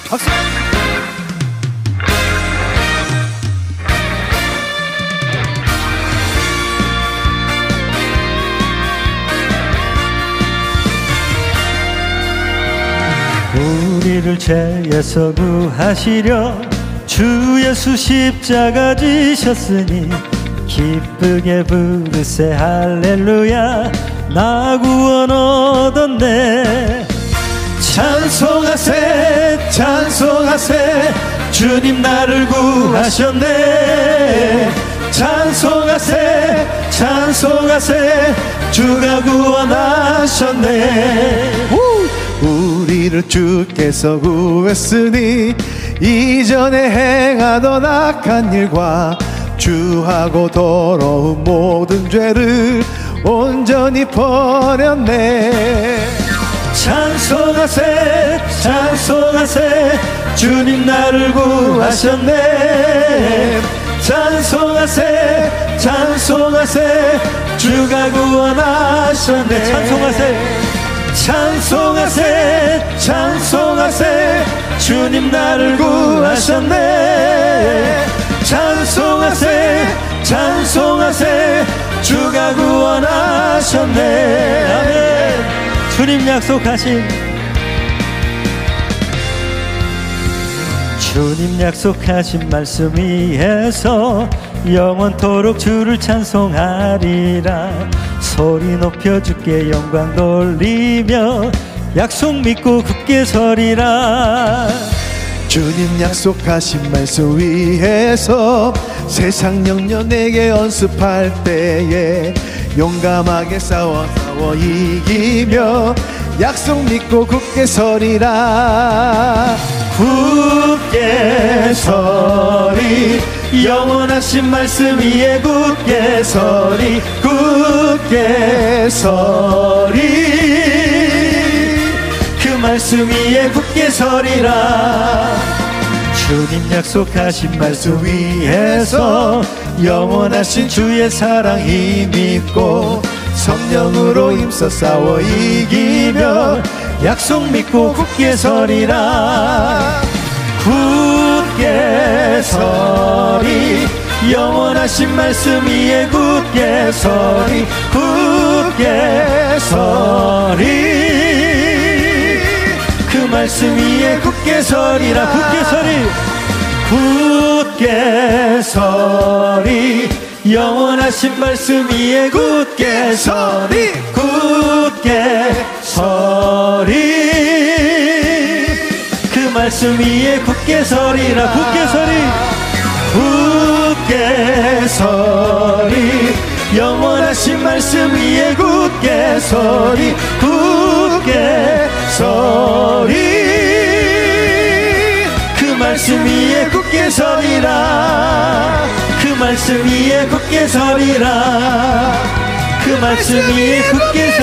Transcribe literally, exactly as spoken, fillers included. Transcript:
박수. 우리를 죄에서 구하시려 주 예수 십자가 지셨으니 기쁘게 부르세 할렐루야 나 구원 얻었네. 찬송하세 찬송하세 주님 나를 구하셨네. 찬송하세 찬송하세 주가 구원하셨네. 우리를 주께서 구했으니 이전에 행하던 악한 일과 주하고 더러운 모든 죄를 온전히 버렸네. 찬송하세 찬송하세 주님 나를 구하셨네. 찬송하세 찬송하세 주가 구원하셨네. 찬송하세 찬송하세 찬송하세 주님 나를 구하셨네. 찬송하세 찬송하세 주가 구원하셨네. 아멘. 주님 약속하신 주님 약속하신 말씀 위에서 영원토록 주를 찬송하리라. 소리 높여 주께 영광 돌리며 약속 믿고 굳게 서리라. 주님 약속하신 말씀 위에서 세상 영역 내게 연습할 때에 용감하게 싸워 싸워 이기며 약속 믿고 굳게 서리라. 굳게 서리 영원하신 말씀 위에 굳게 서리 굳게 서리 그 말씀 위에 굳게 서리라. 주님 약속하신 말씀 위에서 영원하신 주의 사랑 힘입고 성령으로 힘써 싸워 이기며 약속 믿고 굳게 서리라. 굳게 서리 영원하신 말씀 위에 굳게 서리 굳게 서리 그 말씀 위에 굳게 서리라. 굳게 서리 굳게 서리 영원하신 말씀 위에 굳게 서리 굳게 서리 그 말씀 위에 굳게 서리라. 굳게 서리 굳게 서리 영원하신 말씀 위에 굳게 서리 굳게 서리 그 말씀 위에 굳게 서리라. 그 말씀 위에 굳게 서리라. 그 말씀 위에 굳게